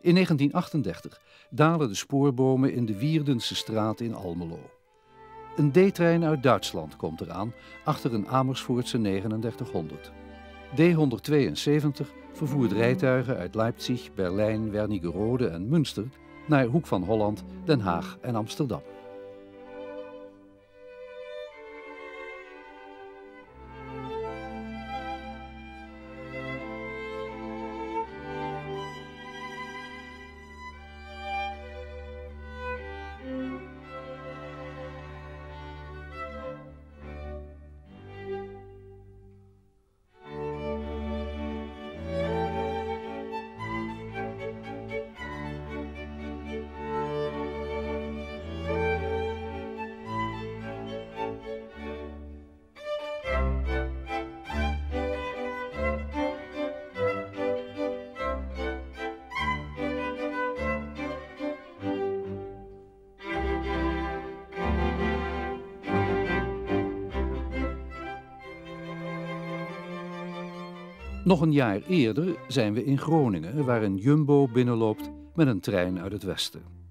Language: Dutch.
In 1938 dalen de spoorbomen in de Wierdense straat in Almelo. Een D-trein uit Duitsland komt eraan, achter een Amersfoortse 3900. D172 vervoert rijtuigen uit Leipzig, Berlijn, Wernigerode en Münster naar Hoek van Holland, Den Haag en Amsterdam. Nog een jaar eerder zijn we in Groningen, waar een Jumbo binnenloopt met een trein uit het westen.